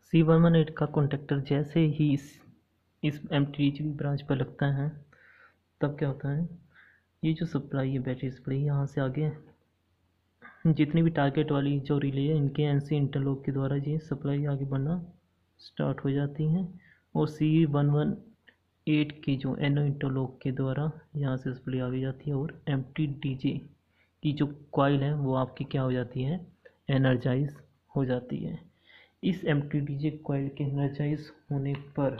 C118 का contactor जैसे ही इस MTG ब्रांच पर लगता है तब क्या होता है, ये जो सप्लाई है बैटरी सप्लाई, यहाँ से आगे जितनी भी टारगेट वाली जो रिले है इनके NC इंटरलॉक के द्वारा ये सप्लाई आगे बढ़ना स्टार्ट हो जाती है और C118 की जो NO इंटरलॉक के द्वारा यहाँ से सप्लाई आगे जाती है और MTDJ की जो कॉइल है वो आपकी क्या हो जाती है, एनर्जाइज हो जाती है। इस MTDJ कॉइल के एनर्जाइज होने पर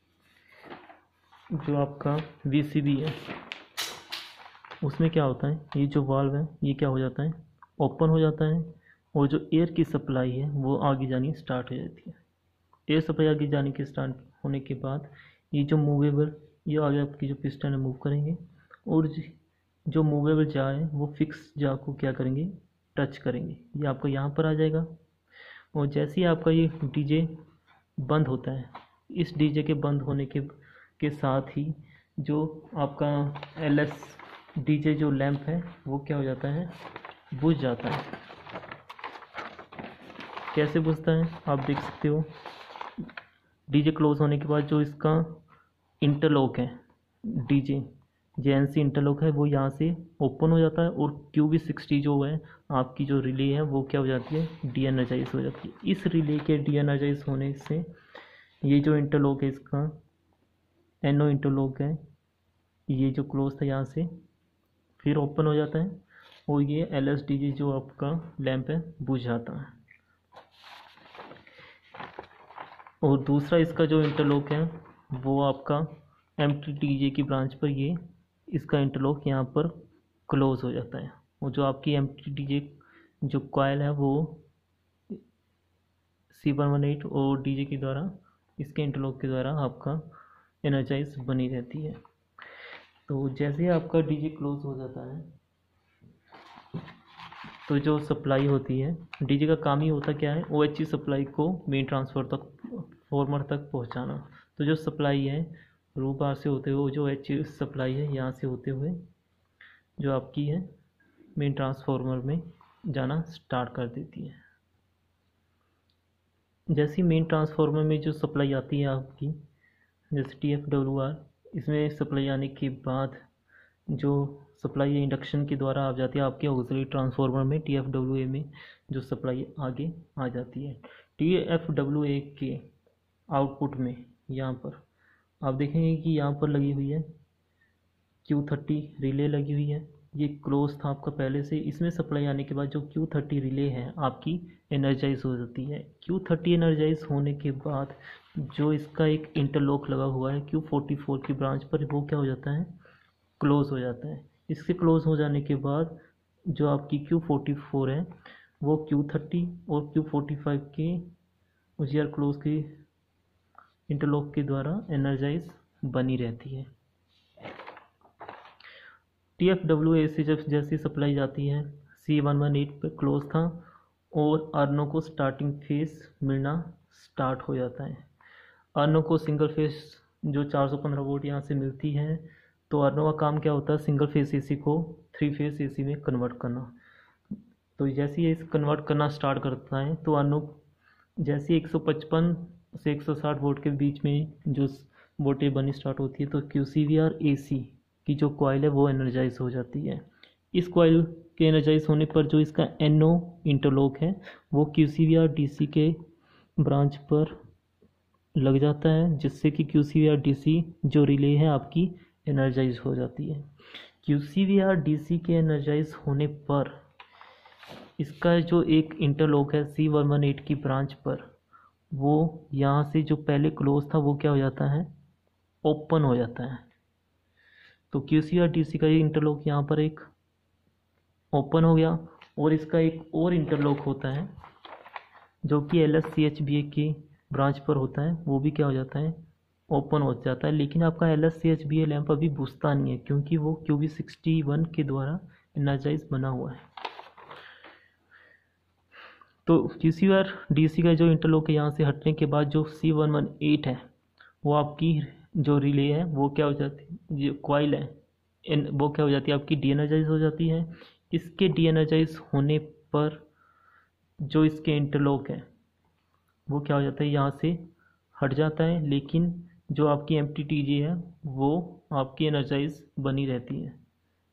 जो आपका VCB है उसमें क्या होता है, ये जो वाल्व है ये क्या हो जाता है, ओपन हो जाता है और जो एयर की सप्लाई है वो आगे जानी स्टार्ट हो जाती है। एयर सप्लाई आगे जाने के स्टार्ट होने के बाद ये जो मूवेबल, ये आगे आपकी जो पिस्टन है मूव करेंगे और जो मूवेबल जा है वो फिक्स जा को क्या करेंगे, टच करेंगे। ये आपका यहाँ पर आ जाएगा और जैसे ही आपका ये डीजे बंद होता है, इस डीजे के बंद होने के साथ ही जो आपका LS डीजे जो लैंप है वो क्या हो जाता है, बुझ जाता है। कैसे बुझता है आप देख सकते हो, डीजे क्लोज होने के बाद जो इसका इंटरलॉक है, डीजे JNC इंटरलॉक है वो यहाँ से ओपन हो जाता है और QB60 जो है आपकी जो रिले है वो क्या हो जाती है, डी एनर्जाइज हो जाती है। इस रिले के डी एनर्जाइज होने से ये जो इंटरलॉक है इसका NO इंटरलॉक है, ये जो क्लोज था यहाँ से फिर ओपन हो जाता है और ये LSDG जो आपका लैंप है बुझ जाता है। और दूसरा इसका जो इंटरलॉक है वो आपका MTDJ की ब्रांच पर ये इसका इंटरलॉक यहाँ पर क्लोज हो जाता है और जो आपकी MTDJ जो कॉइल है वो C118 और DJ के द्वारा, इसके इंटरलॉक के द्वारा आपका एनर्जाइज बनी रहती है। तो जैसे आपका डीजे क्लोज हो जाता है तो जो सप्लाई होती है, डीजे का काम ही होता क्या है, OHC सप्लाई को मेन ट्रांसफार्मर तक पहुंचाना। तो जो सप्लाई है रो बार से होते हुए, जो OHC सप्लाई है यहाँ से होते हुए जो आपकी है मेन ट्रांसफार्मर में जाना स्टार्ट कर देती है। जैसी मेन ट्रांसफार्मर में जो सप्लाई आती है आपकी, जैसे TFWR, इसमें सप्लाई आने के बाद जो सप्लाई इंडक्शन के द्वारा आ जाती है आपके ऑक्सिलरी ट्रांसफार्मर में, TFWA में जो सप्लाई आगे आ जाती है। TFWA के आउटपुट में यहाँ पर आप देखेंगे कि यहाँ पर लगी हुई है Q30 रिले लगी हुई है। ये क्लोज था आपका पहले से, इसमें सप्लाई आने के बाद जो Q30 रिले है आपकी एनर्जाइज हो जाती है। Q30 एनर्जाइज होने के बाद जो इसका एक इंटरलॉक लगा हुआ है Q44 की ब्रांच पर, वो क्या हो जाता है, क्लोज हो जाता है। इसके क्लोज हो जाने के बाद जो आपकी Q44 है वो Q30 और Q45 के उस ईयर क्लोज के इंटरलॉक के द्वारा एनर्जाइज बनी रहती है। TFWA से जब जैसी सप्लाई जाती है, C118 पे क्लोज था और अर्नो को स्टार्टिंग फेस मिलना स्टार्ट हो जाता है। अर्नो को सिंगल फेस जो 415 वोल्ट यहाँ से मिलती है, तो अर्नो का काम क्या होता है, सिंगल फेस AC को 3 फेस AC में कन्वर्ट करना। तो जैसे ये कन्वर्ट करना स्टार्ट करता है तो अर्नो जैसे 155 से 160 वोल्ट के बीच में जो वोल्टेज बनी स्टार्ट होती है, तो QCVR AC की जो कॉइल है वो एनर्जाइज हो जाती है। इस कॉइल के एनर्जाइज होने पर जो इसका NO इंटरलॉक है वो QCVR DC के ब्रांच पर लग जाता है, जिससे कि QCVR DC जो रिले है आपकी एनर्जाइज हो जाती है। QCVR DC के एनर्जाइज होने पर इसका जो एक इंटरलॉक है C118 की ब्रांच पर, वो यहाँ से जो पहले क्लोज था वो क्या हो जाता है, ओपन हो जाता है। तो QCVR DC का ये इंटरलॉक यहाँ पर एक ओपन हो गया और इसका एक और इंटरलॉक होता है जो कि LSCHBA की ब्रांच पर होता है, वो भी क्या हो जाता है, ओपन हो जाता है। लेकिन आपका LSCHBA लैंप अभी बुझता नहीं है क्योंकि वो QB61 के द्वारा एनर्जाइज बना हुआ है। तो QCVR DC का जो इंटरलॉक है यहाँ से हटने के बाद जो C118 है वो आपकी जो रिले है वो क्या हो जाती है, जो कॉइल है वो क्या हो जाती है, आपकी डी एनर्जाइज हो जाती है। इसके डी एनर्जाइज होने पर जो इसके इंटरलॉक है वो क्या हो जाता है, यहाँ से हट जाता है, लेकिन जो आपकी MTTJ है वो आपकी एनर्जाइज बनी रहती है।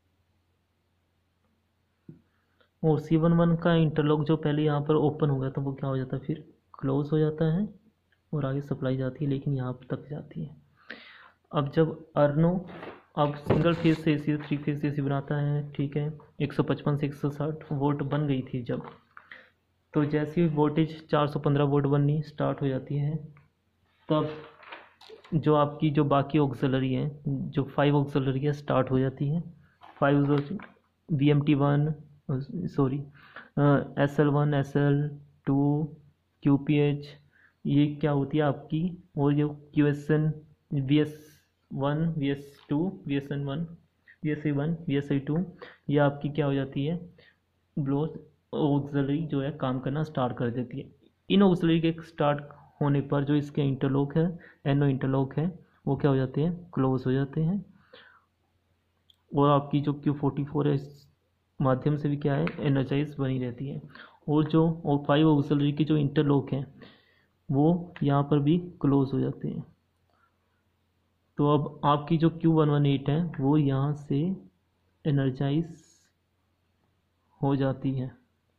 और C11 का इंटरलॉक जो पहले यहाँ पर ओपन हो गया था वो क्या हो जाता है, फिर क्लोज हो जाता है और आगे सप्लाई जाती है, लेकिन यहाँ तक जाती है। अब जब अर्नो अब सिंगल फेज से AC 3 फेज से AC बनाता है, ठीक है, 155 से 160 वोल्ट बन गई थी जब, तो जैसे ही वोल्टेज 415 वोल्ट बननी स्टार्ट हो जाती है, तब जो आपकी जो बाकी ऑक्सिलरी है, जो 5 ऑक्सिलरी है स्टार्ट हो जाती है। 5 VMT1, sorry, SL1, SL2, QPH, ये क्या होती है आपकी, और जो QSN, VS1, VS2, VSN1, VSI1, VSI2, ये आपकी क्या हो जाती है, ब्लोज ऑक्सिलरी जो है काम करना स्टार्ट कर देती है। इन ऑक्सिलरी के स्टार्ट होने पर जो इसके इंटरलॉक है, एनो इंटरलॉक है, वो क्या हो जाते हैं, क्लोज हो जाते हैं। और आपकी जो Q44 है इस माध्यम से भी क्या है, एनर्जाइज बनी रहती है। और जो 5 ऑक्सिलरी के जो इंटरलॉक हैं वो यहाँ पर भी क्लोज हो जाते हैं। तो अब आपकी जो Q118 है वो यहाँ से एनर्जाइज हो जाती है।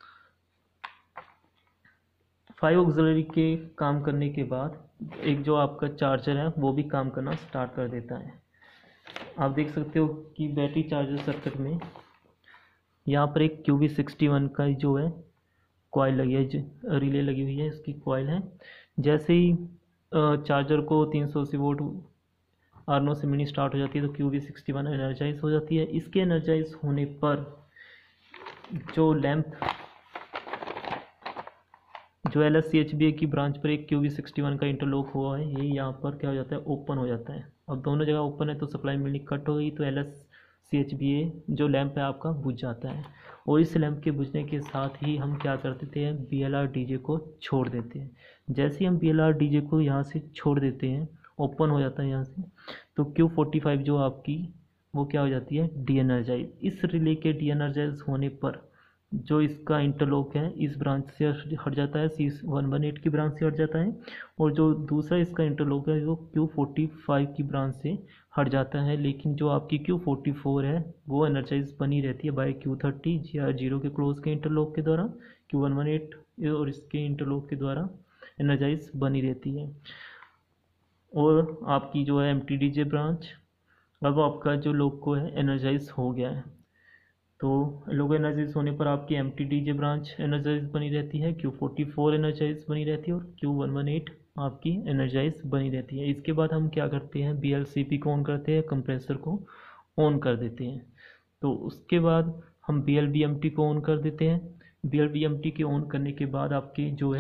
5 ऑक्सिलरी के काम करने के बाद एक जो आपका चार्जर है वो भी काम करना स्टार्ट कर देता है। आप देख सकते हो कि बैटरी चार्जर सर्किट में यहाँ पर एक QB61 का जो है कॉइल लगी है, रिले लगी हुई है, इसकी कॉइल है। जैसे ही चार्जर को 380 वोल्ट आर्नो से मिलनी स्टार्ट हो जाती है तो QB61 एनर्जाइज हो जाती है। इसके एनर्जाइज होने पर जो लैंप जो LSCHBA की ब्रांच पर एक QB61 का इंटरलॉक हुआ है, ये यहाँ पर क्या हो जाता है, ओपन हो जाता है। अब दोनों जगह ओपन है तो सप्लाई मिलनी कट हो गई, तो LSCHBA जो लैंप है आपका बुझ जाता है। और इस लैंप के बुझने के साथ ही हम क्या कर देते हैं, BLR DJ को छोड़ देते हैं। जैसे ही हम BLR DJ को यहाँ से छोड़ देते हैं, ओपन हो जाता है यहाँ से, तो Q45 जो आपकी वो क्या हो जाती है, डी एनर्जाइज। इस रिले के डी एनर्जाइज होने पर जो इसका इंटरलॉक है इस ब्रांच से हट जाता है, C118 की ब्रांच से हट जाता है। और जो दूसरा इसका इंटरलॉक है वो Q45 की ब्रांच से हट जाता है, लेकिन जो आपकी Q44 है वो एनर्जाइज बनी रहती है बाय Q30 GR0 के क्लोज के इंटरलॉक के द्वारा, Q118 और इसके इंटरलॉक के द्वारा एनर्जाइज बनी रहती है। और आपकी जो है MTDJ ब्रांच, अब आपका जो लोको है एनर्जाइज हो गया है। तो लोको एनर्जाइज होने पर आपकी MTDJ ब्रांच एनर्जाइज बनी रहती है, Q44 एनर्जाइज बनी रहती है और Q118 आपकी एनर्जाइज बनी रहती है। इसके बाद हम क्या करते हैं, BLCP को ऑन करते हैं, कंप्रेसर को ऑन कर देते हैं। तो उसके बाद हम BLVMT को ऑन कर देते हैं। BLVMT के ऑन करने के बाद आपकी जो है